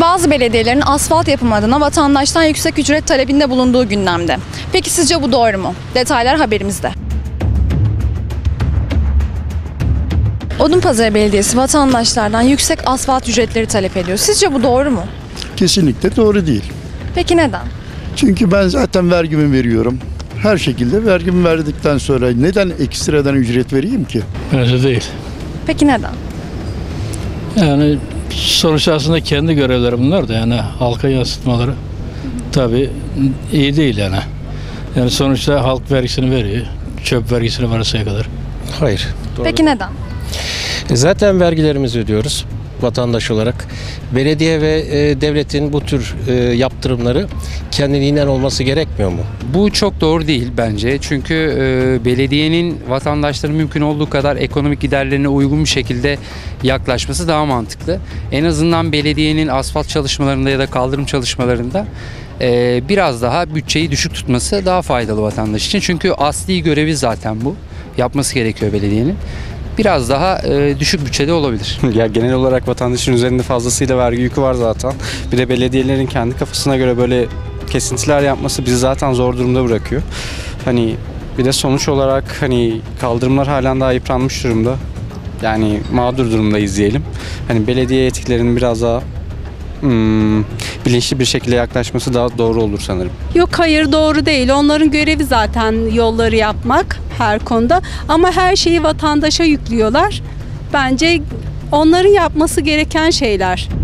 Bazı belediyelerin asfalt yapımı adına vatandaştan yüksek ücret talebinde bulunduğu gündemde. Peki sizce bu doğru mu? Detaylar haberimizde. Odunpazarı Belediyesi vatandaşlardan yüksek asfalt ücretleri talep ediyor. Sizce bu doğru mu? Kesinlikle doğru değil. Peki neden? Çünkü ben zaten vergimi veriyorum. Her şekilde vergimi verdikten sonra neden ekstradan ücret vereyim ki? Bence değil. Peki neden? Yani sonuçta aslında kendi görevleri bunlar da, yani halka yansıtmaları tabii iyi değil yani. Yani sonuçta halk vergisini veriyor. Çöp vergisini varasaya kadar. Hayır. Doğru. Peki neden? Zaten vergilerimizi ödüyoruz vatandaş olarak. Belediye ve devletin bu tür yaptırımları kendiliğinden olması gerekmiyor mu? Bu çok doğru değil bence. Çünkü belediyenin vatandaşların mümkün olduğu kadar ekonomik giderlerine uygun bir şekilde yaklaşması daha mantıklı. En azından belediyenin asfalt çalışmalarında ya da kaldırım çalışmalarında biraz daha bütçeyi düşük tutması daha faydalı vatandaş için. Çünkü asli görevi zaten bu. Yapması gerekiyor belediyenin. Biraz daha düşük bütçede olabilir. Ya genel olarak vatandaşın üzerinde fazlasıyla vergi yükü var zaten. Bir de belediyelerin kendi kafasına göre böyle kesintiler yapması bizi zaten zor durumda bırakıyor. Hani bir de sonuç olarak hani kaldırımlar halen daha yıpranmış durumda. Yani mağdur durumda izleyelim. Hani belediye yetkililerinin biraz daha bilinçli bir şekilde yaklaşması daha doğru olur sanırım. Yok, hayır, doğru değil. Onların görevi zaten yolları yapmak her konuda. Ama her şeyi vatandaşa yüklüyorlar. Bence onların yapması gereken şeyler.